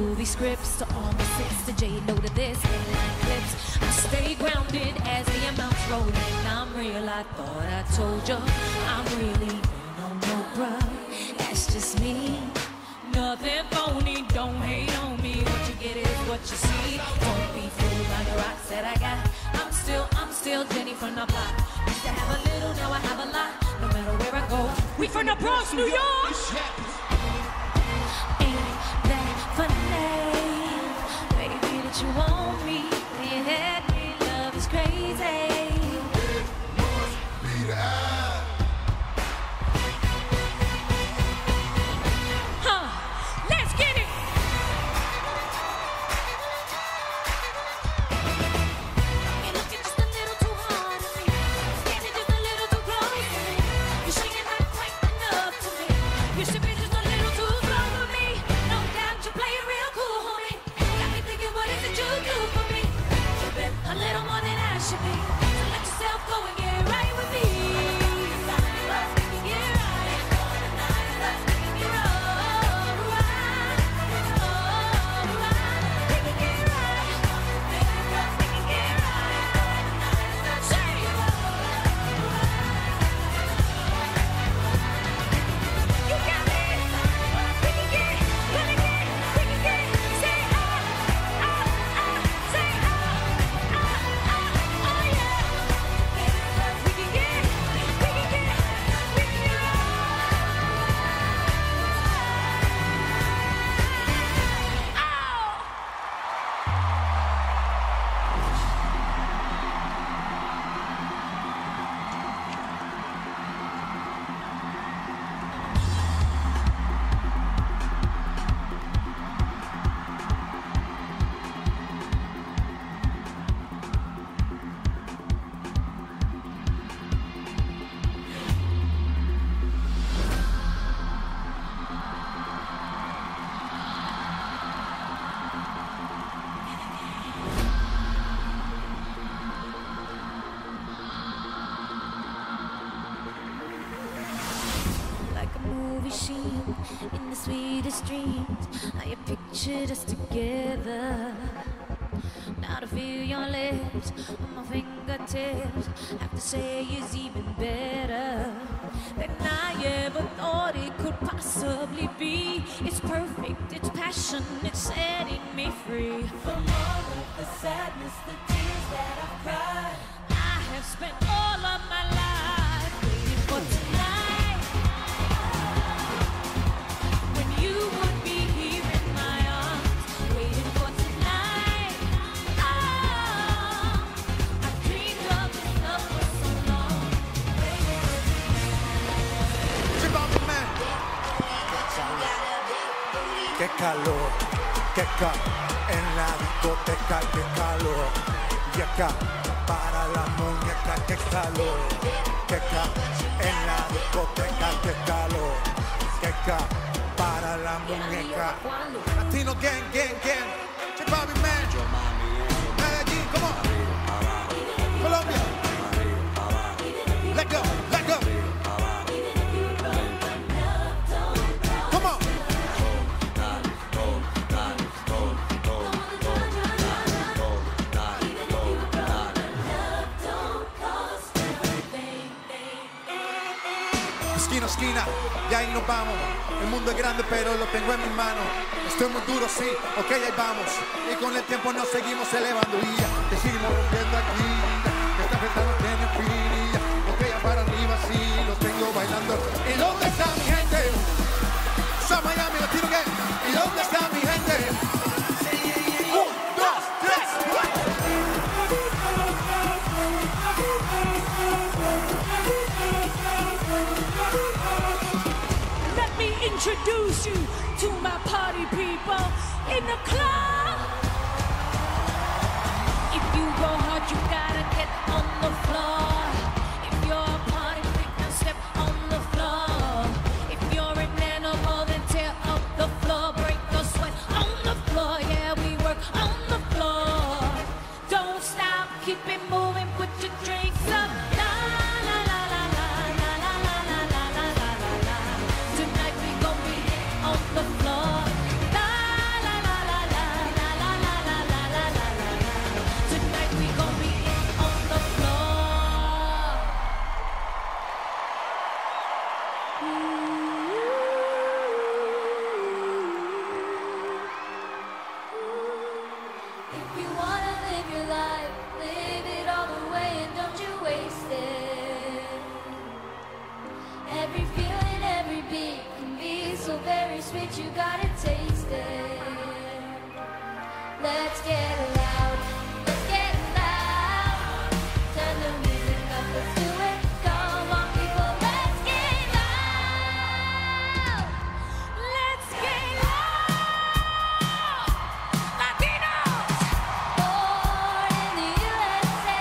movie scripts to all my six to J Lo to this headline clips. I stay grounded as the amounts roll in. I'm real, I thought I told you. I'm really no bruh. That's just me. Nothing phony, don't hate on me. What you get is what you see. Don't be fooled by the rocks that I got. I'm still Jenny from the block. Used to have a little, now I have a lot. No matter where I go, we from the Bronx, New York. Ain't that funny, baby, that you want me? You had me, love is crazy. In the sweetest dreams, how you pictured us together. Now to feel your lips on my fingertips, have to say is even better than I ever thought it could possibly be. It's perfect, it's passion, it's setting me free from all of the sadness, the tears that I've cried. I have spent all of my life waiting for tonight. Qué calor, qué calor, en la discoteca, qué calor. Y acá, para la muñeca, qué calor. Qué calor, en la discoteca, qué calor. Qué calor, para la muñeca. Latino gang, gang, gang. Che Bobby Man. Medellín, come on. Colombia. Let go, let go. Esquina, esquina, y ahí nos vamos. El mundo es grande, pero lo tengo en mis manos. Estoy muy duro, sí, ok, ahí vamos. Y con el tiempo nos seguimos elevando y ya te seguimos rompiendo aquí. Esta fiesta no tiene fin y ya, ok, para arriba, sí, los tengo bailando. ¿Y dónde está mi gente? Son Miami, lo tiro que. ¿Y dónde está mi gente? 1, 2, 3, Let me introduce you to my party people in the club. If you go hard, you gotta get on the floor. If you're a party freak, now step on the floor. If you're an animal, then tear up the floor. Break the sweat on the floor. Yeah, we work on the floor. Don't stop, keep it moving, put your drinks up. Tonight we gon' be on the floor. La la la la gotta taste it. Let's get loud, let's get loud. Turn the music up, let's do it. Come on people, let's get loud. Let's get loud. Latinos, born in the USA.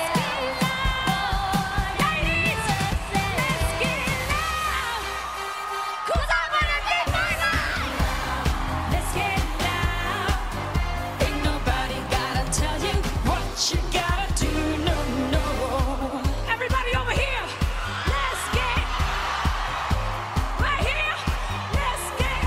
Born in the USA. Let's get loud. 'Cause I wanna get my loud. Let's get loud. Ain't nobody gotta tell you what you gotta do. No, no. Everybody over here, let's get right here. Let's get.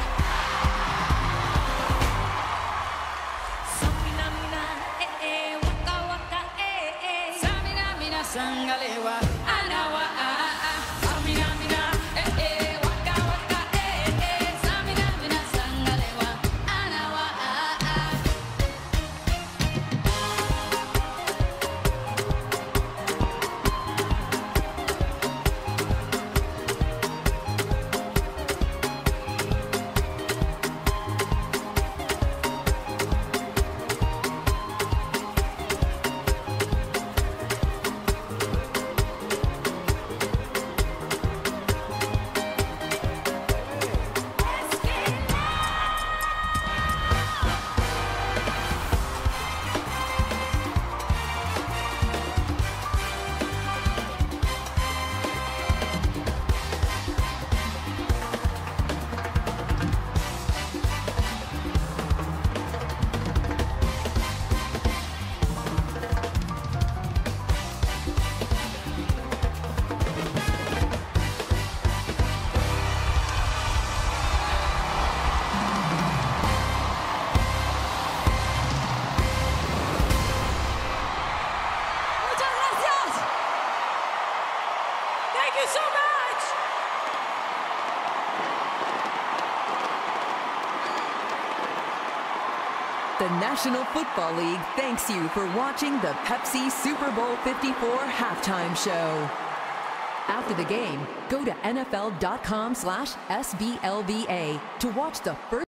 Samina mina, waka waka, Samina mina, sangalewa, anawa, Samina mina, waka waka, Samina mina, sangalewa, anawa, let's get Muchas gracias. Thank you so much. The National Football League thanks you for watching the Pepsi Super Bowl 54 halftime show. After the game, go to NFL.com/SBLVA to watch the first